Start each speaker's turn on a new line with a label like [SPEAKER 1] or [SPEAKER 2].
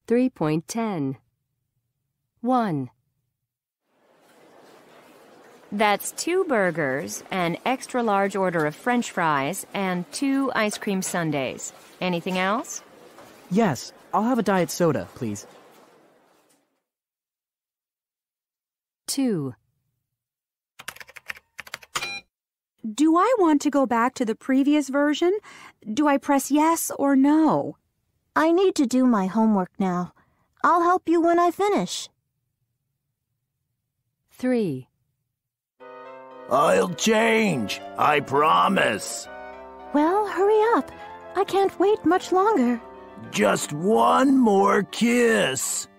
[SPEAKER 1] 3.10. 1.
[SPEAKER 2] That's 2 burgers, an extra large order of French fries, and 2 ice cream sundaes. Anything else?
[SPEAKER 3] Yes, I'll have a diet soda, please.
[SPEAKER 1] 2.
[SPEAKER 4] Do I want to go back to the previous version? Do I press yes or no?
[SPEAKER 5] I need to do my homework now. I'll help you when I finish.
[SPEAKER 1] 3.
[SPEAKER 6] I'll change, I promise.
[SPEAKER 5] Well, hurry up. I can't wait much longer.
[SPEAKER 6] Just one more kiss.